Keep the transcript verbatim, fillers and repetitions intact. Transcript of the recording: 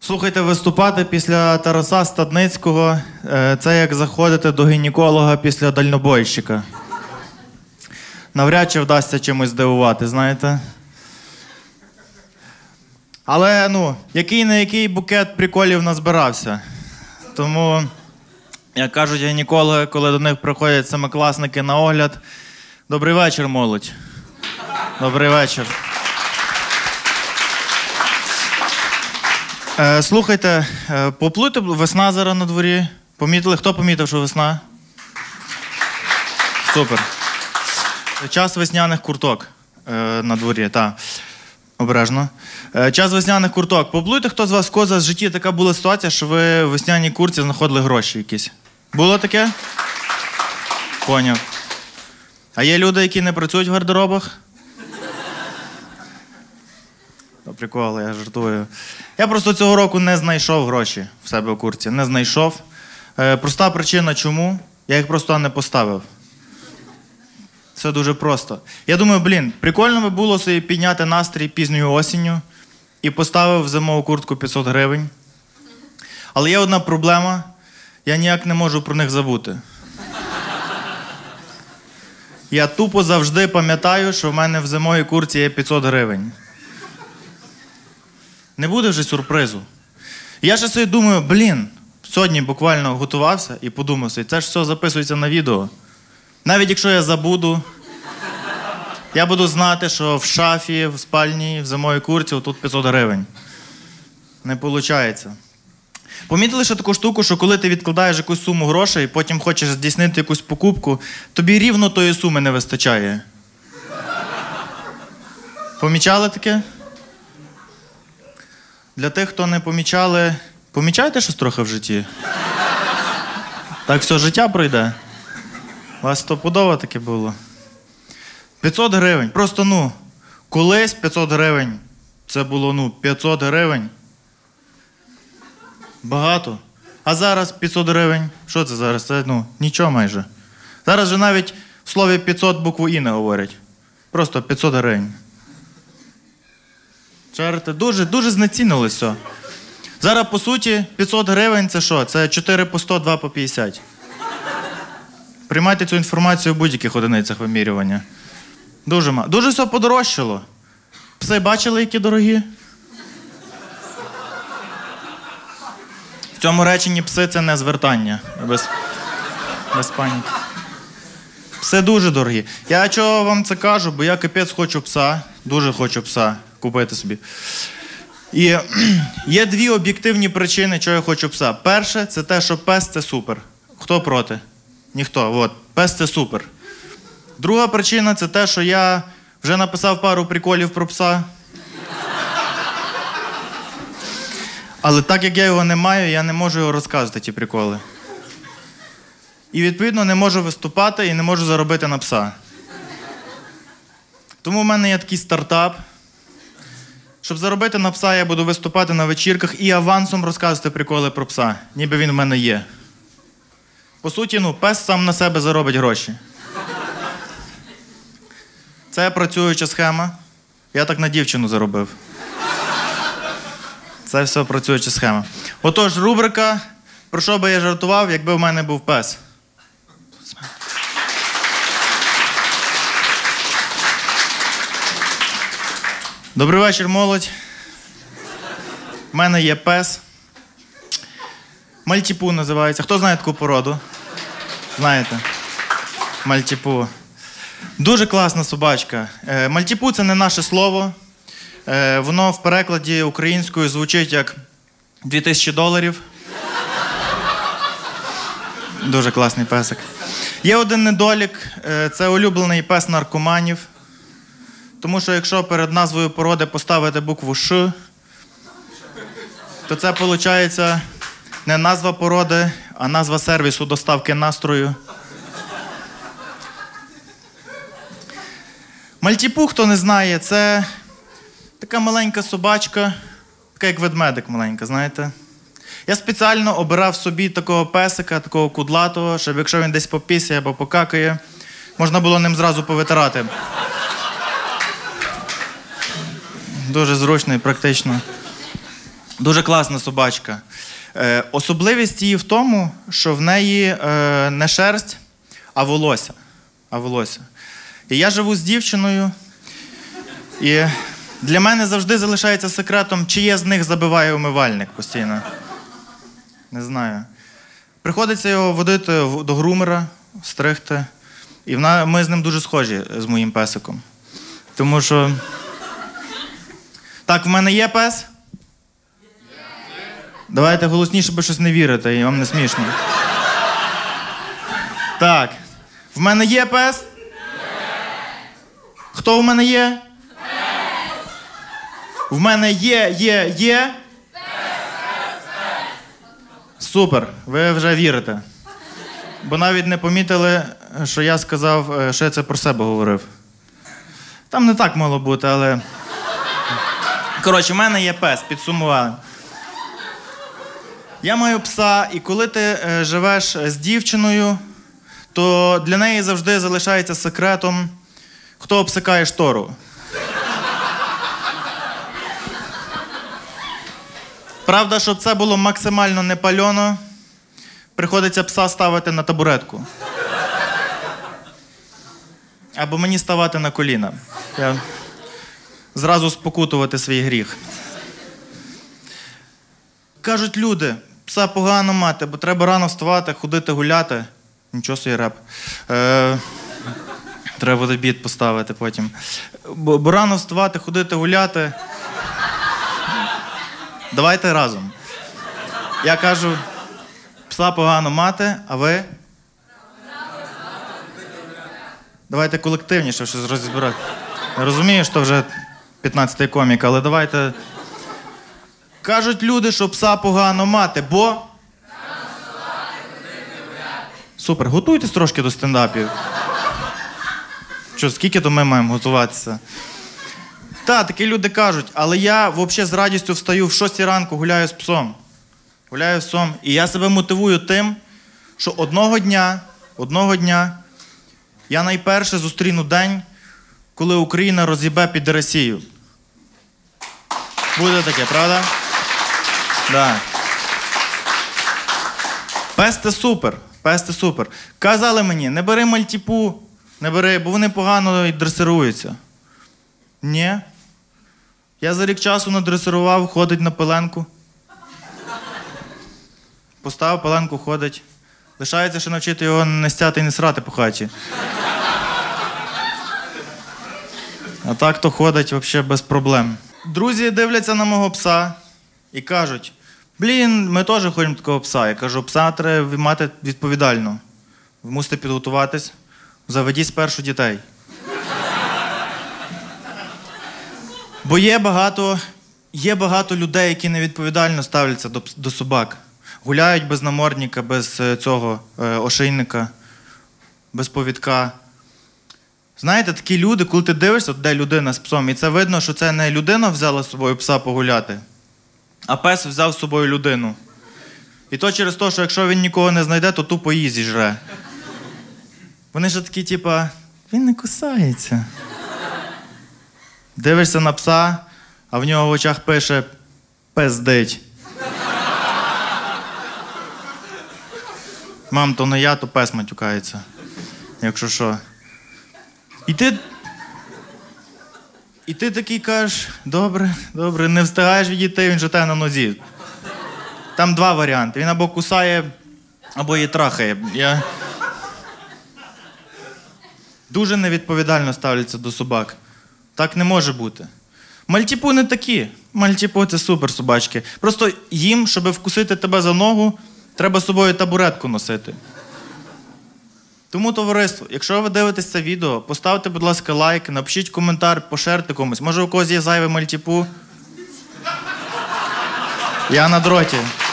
Слухайте, виступати після Тараса Стадницького – це як заходити до гінеколога після дальнобойщика. Навряд чи вдасться чимось здивувати, знаєте. Але, ну, який на який букет приколів назбирався. Тому, як кажуть гінекологи, коли до них приходять семикласники на огляд: «Добрий вечір, молодь». Добрий вечір. Е, слухайте, е, поплуйте, весна зараз на дворі. Помітили? Хто помітив, що весна? Супер. Час весняних курток е, на дворі, так. Обережно. Е, час весняних курток. Поплуйте, хто з вас в коза в житті така була ситуація, що ви в весняній куртці знаходили гроші якісь. Було таке? Поняв. А є люди, які не працюють в гардеробах? Та прикол, я жартую. Я просто цього року не знайшов гроші в себе в куртці. Не знайшов. Е, проста причина чому? Я їх просто не поставив. Все дуже просто. Я думаю, блін, прикольно би було собі підняти настрій пізньою осінню і поставив в зимову куртку п'ятсот гривень. Але є одна проблема. Я ніяк не можу про них забути. Я тупо завжди пам'ятаю, що в мене в зимовій куртці є п'ятсот гривень. Не буде вже сюрпризу. Я ще собі думаю, блін, сьогодні буквально готувався і подумав собі, це ж все записується на відео. Навіть якщо я забуду, я буду знати, що в шафі, в спальні, в зимовій куртці отут п'ятсот гривень. Не виходить. Помітили ще таку штуку, що коли ти відкладаєш якусь суму грошей і потім хочеш здійснити якусь покупку, тобі рівно тої суми не вистачає. Помічали таке? Для тих, хто не помічали, помічаєте щось трохи в житті? Так все життя пройде. У вас стопудово таке було. п'ятсот гривень. Просто, ну, колись п'ятсот гривень. Це було, ну, п'ятсот гривень. Багато. А зараз п'ятсот гривень. Що це зараз? Це, ну, нічого майже. Зараз же навіть в слові п'ятсот букву «і» не говорять. Просто п'ятсот гривень. Чарите? Дуже, дуже знецінили все. Зараз, по суті, п'ятсот гривень – це що? Це чотири по сто, два по п'ятдесят. Приймайте цю інформацію в будь-яких одиницях вимірювання. Дуже мало. Дуже все подорожчало. Пси бачили, які дорогі? В цьому реченні пси – це не звертання. Без, без паніки. Пси дуже дорогі. Я чого вам це кажу, бо я капець хочу пса. Дуже хочу пса купити собі. І є дві об'єктивні причини, чого я хочу пса. Перше – це те, що пес – це супер. Хто проти? Ніхто. От. Пес – це супер. Друга причина – це те, що я вже написав пару приколів про пса. Але так як я його не маю, я не можу його розказувати, ті приколи. І, відповідно, не можу виступати і не можу заробити на пса. Тому в мене є такий стартап. Щоб заробити на пса, я буду виступати на вечірках і авансом розказувати приколи про пса. Ніби він в мене є. По суті, ну, пес сам на себе заробить гроші. Це працююча схема. Я так на дівчину заробив. Це все працююча схема. Отож, рубрика «Про що би я жартував, якби в мене був пес?» Добрий вечір, молодь. У мене є пес. Мальтіпу називається. Хто знає таку породу? Знаєте? Мальтіпу. Дуже класна собачка. Мальтіпу – це не наше слово. Воно в перекладі українською звучить як дві тисячі доларів. Дуже класний песик. Є один недолік. Це улюблений пес наркоманів. Тому що якщо перед назвою породи поставити букву «Ш», то це, виходить, не назва породи, а назва сервісу доставки настрою. Мальтіпу, хто не знає, це така маленька собачка, така як ведмедик маленька, знаєте. Я спеціально обирав собі такого песика, такого кудлатого, щоб якщо він десь попісяє або покакає, можна було ним зразу повитирати. Дуже зручно і практично. Дуже класна собачка. Е, особливість її в тому, що в неї е, не шерсть, а волосся. А волосся. І я живу з дівчиною, і для мене завжди залишається секретом, чиє з них забиває умивальник постійно. Не знаю. Приходиться його водити до грумера, стригти. І вона, ми з ним дуже схожі, з моїм песиком. Тому що... Так, в мене є пес? Давайте голосніше, бо щось не вірите, і вам не смішно. Так. В мене є пес? Хто в мене є? В мене є, є, є? Супер, ви вже вірите. Бо навіть не помітили, що я сказав, що я це про себе говорив. Там не так мало бути, але... Коротше, в мене є пес, підсумували. Я маю пса, і коли ти е, живеш з дівчиною, то для неї завжди залишається секретом, хто обсикає штору. Правда, щоб це було максимально не пальоно, приходиться пса ставити на табуретку. Або мені ставати на коліна. Я... Зразу спокутувати свій гріх. Кажуть люди, пса погано мати, бо треба рано вставати, ходити, гуляти. Нічого собі реп. Е, треба буде біт поставити потім. Бо, бо рано вставати, ходити, гуляти. Давайте разом. Я кажу, пса погано мати, а ви? Давайте колективніше щось розібрати. Я розумію, що вже п'ятнадцятий комік, але давайте... Кажуть люди, що пса погано мати, бо... Супер, готуйтесь трошки до стендапів. Що, скільки то ми маємо готуватися? Так, такі люди кажуть, але я взагалі з радістю встаю в шостій ранку, гуляю з псом. Гуляю з псом. І я себе мотивую тим, що одного дня, одного дня я найперше зустріну день, коли Україна роз'їбе під Росію. Буде таке, правда? Да. Пес – це супер. Пес – це супер. Казали мені, не бери мальтіпу, не бери, бо вони погано й дресируються. Ні. Я за рік часу надресирував, ходить на пеленку. Поставив пеленку, ходить. Лишається, що навчити його не стяти і не срати по хаті. А так то ходить взагалі без проблем. Друзі дивляться на мого пса і кажуть, блін, ми теж хочемо такого пса. Я кажу, пса треба мати відповідально. Ви мусите підготуватись, заведіть спершу дітей. Бо є багато, є багато людей, які невідповідально ставляться до, до собак. Гуляють без намордника, без цього е, ошейника, без повідка. Знаєте, такі люди, коли ти дивишся, де людина з псом, і це видно, що це не людина взяла з собою пса погуляти, а пес взяв з собою людину. І то через те, що якщо він нікого не знайде, то тупо її зіжре. Вони ж такі, типа, він не кусається. Дивишся на пса, а в нього в очах пише «пиздить». Мам, то не я, то пес матюкається. Якщо що. І ти... І ти такий кажеш, добре, добре, не встигаєш відійти, він же те на нозі. Там два варіанти. Він або кусає, або її трахає. Я... Дуже невідповідально ставляться до собак. Так не може бути. Мальтіпу не такі. Мальтіпу – це супер собачки. Просто їм, щоб вкусити тебе за ногу, треба з собою табуретку носити. Тому, товариство, якщо ви дивитесь це відео, поставте, будь ласка, лайк, напишіть коментар, пошерте комусь. Може, у когось є зайве мальтіпу? Я на дроті.